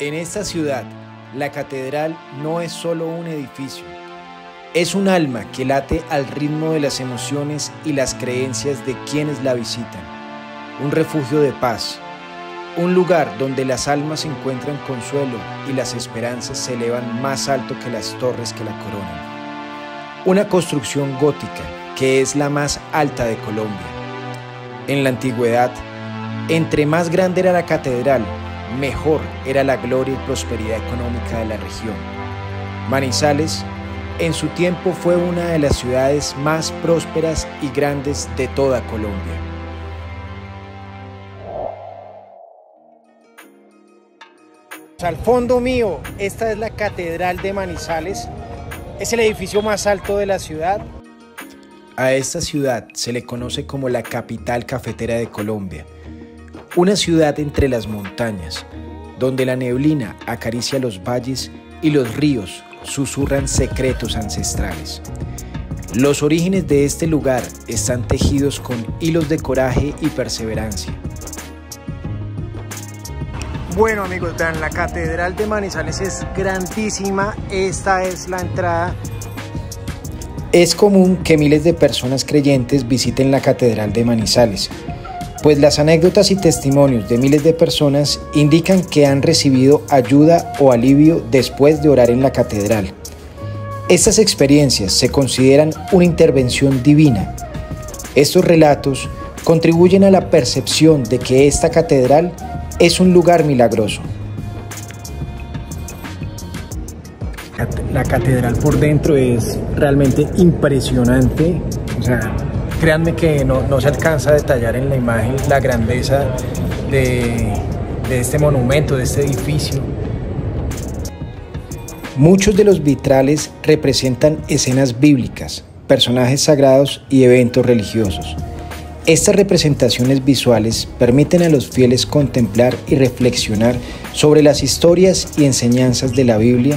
En esta ciudad, la catedral no es solo un edificio, es un alma que late al ritmo de las emociones y las creencias de quienes la visitan, un refugio de paz, un lugar donde las almas encuentran consuelo y las esperanzas se elevan más alto que las torres que la coronan. Una construcción gótica que es la más alta de Colombia. En la antigüedad, entre más grande era la catedral, mejor era la gloria y prosperidad económica de la región. Manizales, en su tiempo, fue una de las ciudades más prósperas y grandes de toda Colombia. Al fondo mío, esta es la Catedral de Manizales. Es el edificio más alto de la ciudad. A esta ciudad se le conoce como la capital cafetera de Colombia. Una ciudad entre las montañas, donde la neblina acaricia los valles y los ríos susurran secretos ancestrales. Los orígenes de este lugar están tejidos con hilos de coraje y perseverancia. Bueno amigos, vean, la Catedral de Manizales es grandísima. Esta es la entrada. Es común que miles de personas creyentes visiten la Catedral de Manizales, pues las anécdotas y testimonios de miles de personas indican que han recibido ayuda o alivio después de orar en la catedral. Estas experiencias se consideran una intervención divina. Estos relatos contribuyen a la percepción de que esta catedral es un lugar milagroso. La catedral por dentro es realmente impresionante. O sea, créanme que no se alcanza a detallar en la imagen la grandeza de este monumento, de este edificio. Muchos de los vitrales representan escenas bíblicas, personajes sagrados y eventos religiosos. Estas representaciones visuales permiten a los fieles contemplar y reflexionar sobre las historias y enseñanzas de la Biblia.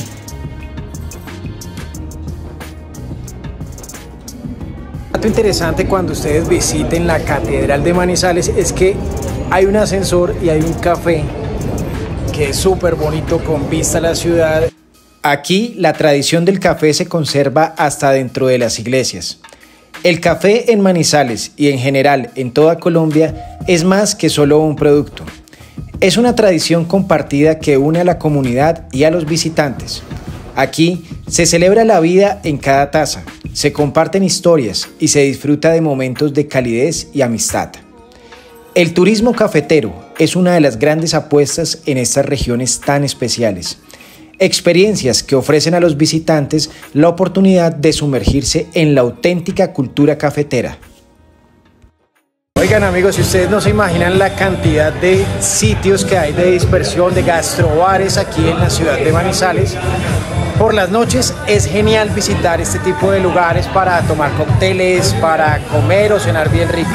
Un dato interesante cuando ustedes visiten la Catedral de Manizales es que hay un ascensor y hay un café que es súper bonito con vista a la ciudad. Aquí la tradición del café se conserva hasta dentro de las iglesias. El café en Manizales y en general en toda Colombia es más que solo un producto. Es una tradición compartida que une a la comunidad y a los visitantes. Aquí se celebra la vida en cada taza, se comparten historias y se disfruta de momentos de calidez y amistad. El turismo cafetero es una de las grandes apuestas en estas regiones tan especiales. Experiencias que ofrecen a los visitantes la oportunidad de sumergirse en la auténtica cultura cafetera. Oigan amigos, si ustedes no se imaginan la cantidad de sitios que hay de dispersión, de gastrobares aquí en la ciudad de Manizales, por las noches es genial visitar este tipo de lugares para tomar cócteles, para comer o cenar bien rico.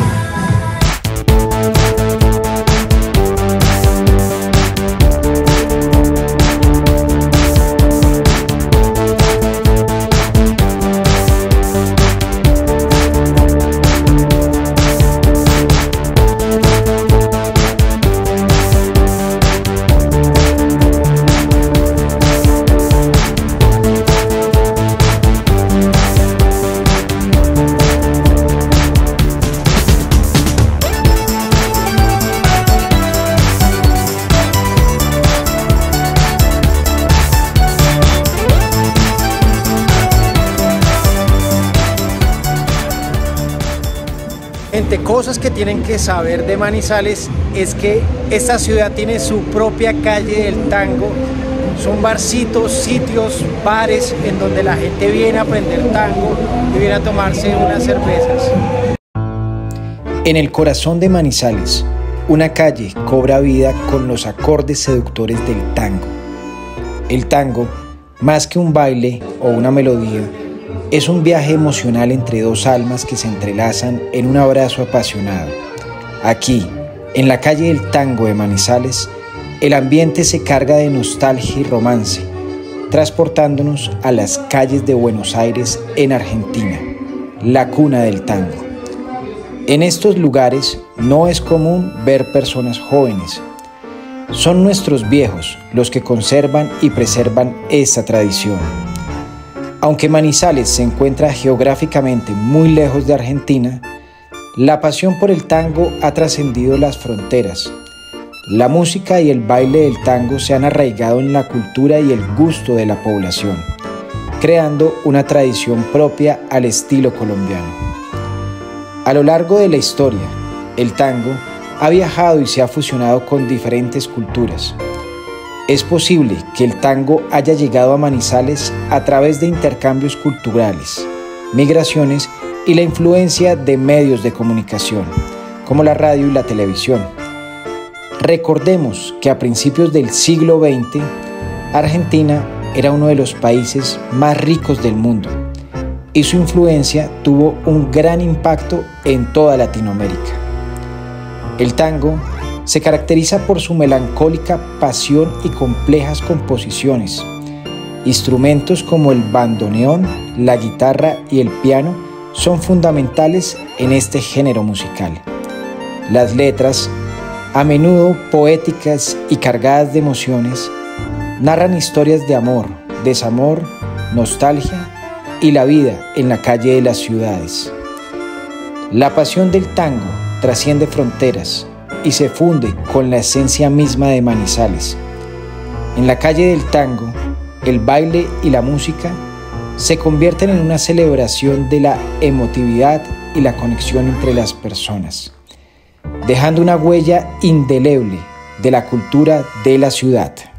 Entre cosas que tienen que saber de Manizales es que esta ciudad tiene su propia calle del tango. Son barcitos, sitios, bares en donde la gente viene a aprender tango y viene a tomarse unas cervezas. En el corazón de Manizales, una calle cobra vida con los acordes seductores del tango. El tango, más que un baile o una melodía, es un viaje emocional entre dos almas que se entrelazan en un abrazo apasionado. Aquí, en la calle del tango de Manizales, el ambiente se carga de nostalgia y romance, transportándonos a las calles de Buenos Aires en Argentina, la cuna del tango. En estos lugares no es común ver personas jóvenes. Son nuestros viejos los que conservan y preservan esta tradición. Aunque Manizales se encuentra geográficamente muy lejos de Argentina, la pasión por el tango ha trascendido las fronteras. La música y el baile del tango se han arraigado en la cultura y el gusto de la población, creando una tradición propia al estilo colombiano. A lo largo de la historia, el tango ha viajado y se ha fusionado con diferentes culturas. Es posible que el tango haya llegado a Manizales a través de intercambios culturales, migraciones y la influencia de medios de comunicación, como la radio y la televisión. Recordemos que a principios del siglo XX, Argentina era uno de los países más ricos del mundo y su influencia tuvo un gran impacto en toda Latinoamérica. El tango se caracteriza por su melancólica pasión y complejas composiciones. Instrumentos como el bandoneón, la guitarra y el piano son fundamentales en este género musical. Las letras, a menudo poéticas y cargadas de emociones, narran historias de amor, desamor, nostalgia y la vida en la calle de las ciudades. La pasión del tango trasciende fronteras y se funde con la esencia misma de Manizales. En la calle del tango, el baile y la música se convierten en una celebración de la emotividad y la conexión entre las personas, dejando una huella indeleble de la cultura de la ciudad.